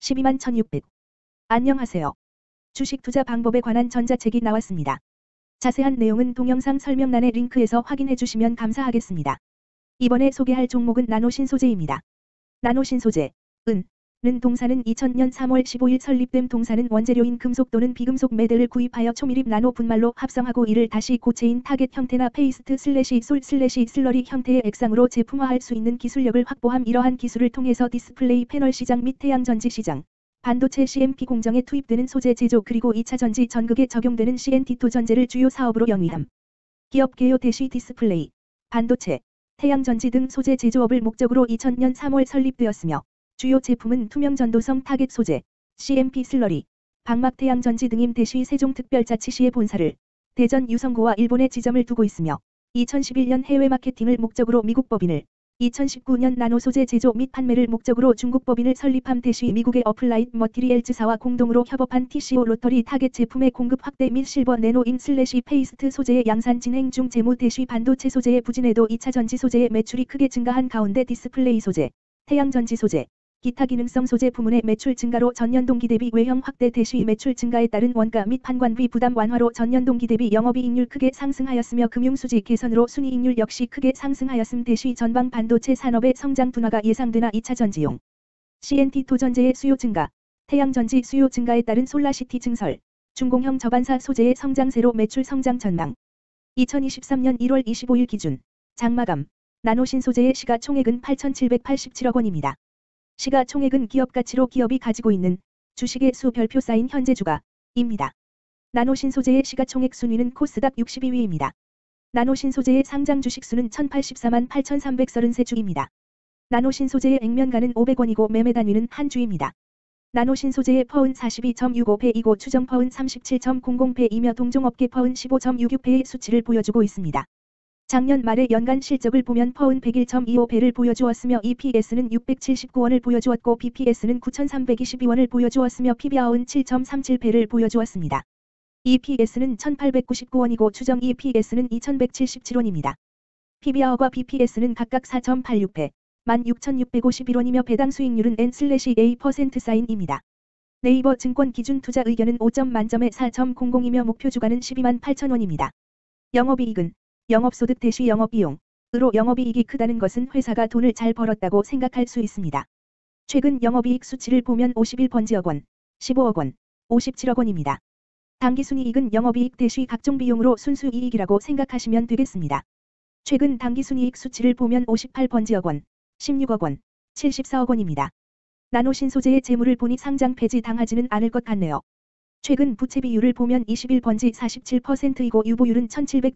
12만 1600. 안녕하세요. 주식 투자 방법에 관한 전자책이 나왔습니다. 자세한 내용은 동영상 설명란의 링크에서 확인해 주시면 감사하겠습니다. 이번에 소개할 종목은 나노신소재입니다. 나노신소재, 는 동사는 2000년 3월 15일 설립됨. 동사는 원재료인 금속 또는 비금속 매듭을 구입하여 초밀입 나노 분말로 합성하고 이를 다시 고체인 타겟 형태나 페이스트 솔 슬러리 형태의 액상으로 제품화할 수 있는 기술력을 확보함. 이러한 기술을 통해서 디스플레이 패널 시장 및 태양전지 시장, 반도체 CMP 공정에 투입되는 소재 제조 그리고 2차 전지 전극에 적용되는 CNT2 전제를 주요 사업으로 영위함. 기업 개요 대시 디스플레이, 반도체, 태양전지 등 소재 제조업을 목적으로 2000년 3월 설립되었으며 주요 제품은 투명 전도성 타겟 소재, CMP 슬러리, 방막 태양전지 등임. 대시 세종특별자치시의 본사를 대전 유성구와 일본에 지점을 두고 있으며 2011년 해외 마케팅을 목적으로 미국 법인을, 2019년 나노 소재 제조 및 판매를 목적으로 중국 법인을 설립함. 대시 미국의 어플라이드 머티리얼즈사와 공동으로 협업한 TCO 로터리 타겟 제품의 공급 확대 및 실버 내노인 슬래시 페이스트 소재의 양산 진행 중. 재무 대시 반도체 소재의 부진에도 2차 전지 소재의 매출이 크게 증가한 가운데 디스플레이 소재, 태양전지 소재, 기타 기능성 소재 부문의 매출 증가로 전년 동기 대비 외형 확대. 대시 매출 증가에 따른 원가 및 판관비 부담 완화로 전년 동기 대비 영업이익률 크게 상승하였으며 금융수지 개선으로 순이익률 역시 크게 상승하였음. 대시 전방 반도체 산업의 성장 둔화가 예상되나 2차 전지용 CNT2 전제의 수요 증가, 태양전지 수요 증가에 따른 솔라시티 증설, 중공형 저반사 소재의 성장세로 매출 성장 전망. 2023년 1월 25일 기준 장마감 나노신소재의 시가총액은 8,787억 원입니다. 시가총액은 기업가치로 기업이 가지고 있는 주식의 수 별표 쌓인 현재 주가입니다. 나노신소재의 시가총액 순위는 코스닥 62위입니다. 나노신소재의 상장 주식수는 1084만 8,333주입니다. 나노신소재의 액면가는 500원이고 매매 단위는 한 주입니다. 나노신소재의 퍼은 42.65배이고 추정 퍼은 37.00배이며 동종업계 퍼은 15.66배의 수치를 보여주고 있습니다. 작년 말의 연간 실적을 보면 퍼은 101.25배를 보여주었으며 EPS는 679원을 보여주었고 BPS는 9,322원을 보여주었으며 PBR은 7.37배를 보여주었습니다. EPS는 1,899원이고 추정 EPS는 2,177원입니다. PBR과 BPS는 각각 4.86배, 16,651원이며 배당 수익률은 N/A% 사인입니다. 네이버 증권 기준 투자 의견은 5점 만점에 4.00이며 목표 주가는 12만 8천원입니다. 영업이익은 영업소득 대시 영업비용으로 영업이익이 크다는 것은 회사가 돈을 잘 벌었다고 생각할 수 있습니다. 최근 영업이익 수치를 보면 51번지억 원, 15억 원, 57억 원입니다. 당기순이익은 영업이익 대시 각종 비용으로 순수이익이라고 생각하시면 되겠습니다. 최근 당기순이익 수치를 보면 58번지억 원, 16억 원, 74억 원입니다. 나노신소재의 재물을 보니 상장 폐지 당하지는 않을 것 같네요. 최근 부채 비율을 보면 21번지 47%이고 유보율은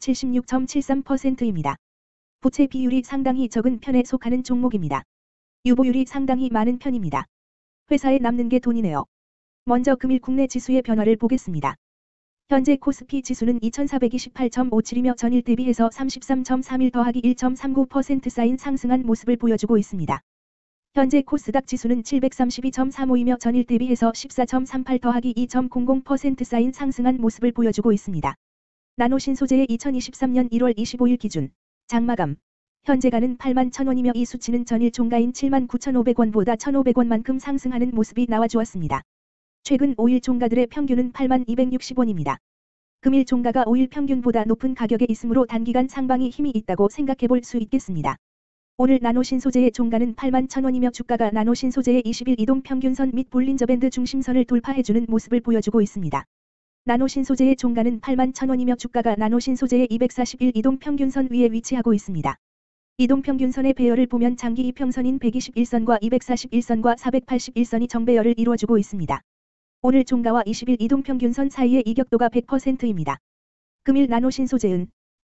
1776.73%입니다. 부채 비율이 상당히 적은 편에 속하는 종목입니다. 유보율이 상당히 많은 편입니다. 회사에 남는 게 돈이네요. 먼저 금일 국내 지수의 변화를 보겠습니다. 현재 코스피 지수는 2428.57이며 전일 대비해서 33.31 더하기 1.39% 쌓인 상승한 모습을 보여주고 있습니다. 현재 코스닥 지수는 732.35이며 전일 대비해서 14.38 더하기 2.00% 쌓인 상승한 모습을 보여주고 있습니다. 나노신소재의 2023년 1월 25일 기준 장마감 현재가는 8만 1,000원이며 이 수치는 전일 종가인 7만 9,500원보다 1,500원만큼 상승하는 모습이 나와주었습니다. 최근 5일 종가들의 평균은 8만 260원입니다. 금일 종가가 5일 평균보다 높은 가격에 있으므로 단기간 상방이 힘이 있다고 생각해볼 수 있겠습니다. 오늘 나노신소재의 종가는 8만 1,000원이며 주가가 나노신소재의 20일 이동평균선 및 볼린저밴드 중심선을 돌파해주는 모습을 보여주고 있습니다. 나노신소재의 종가는 8만 1,000원이며 주가가 나노신소재의 241 이동평균선 위에 위치하고 있습니다. 이동평균선의 배열을 보면 장기 이평선인 121선과 241선과 481선이 정배열을 이루어주고 있습니다. 오늘 종가와 20일 이동평균선 사이의 이격도가 100%입니다. 금일 나노신소재는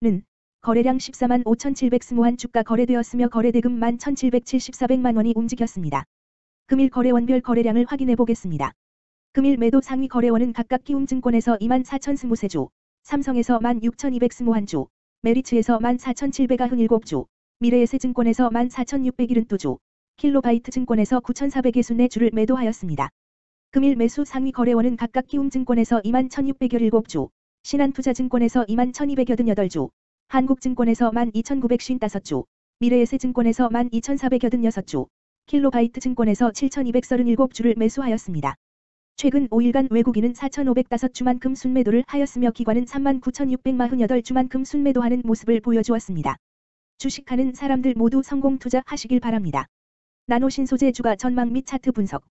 거래량 14만 5,720한 주가 거래되었으며 거래대금 11,774백만원이 움직였습니다. 금일 거래원별 거래량을 확인해 보겠습니다. 금일 매도 상위 거래원은 각각 키움증권에서 24,020주, 삼성에서 16,221주, 메리츠에서 14,797주, 미래에셋증권에서 14,672주, 킬로바이트증권에서 9,464주를 매도하였습니다. 금일 매수 상위 거래원은 각각 키움증권에서 21,617주, 신한투자증권에서 21,288주, 한국증권에서 12,955주, 미래에셋증권에서 12,486주, 킬로바이트 증권에서 7,237주를 매수하였습니다. 최근 5일간 외국인은 4,505주만큼 순매도를 하였으며 기관은 39,648주만큼 순매도하는 모습을 보여주었습니다. 주식하는 사람들 모두 성공 투자하시길 바랍니다. 나노신소재 주가 전망 및 차트 분석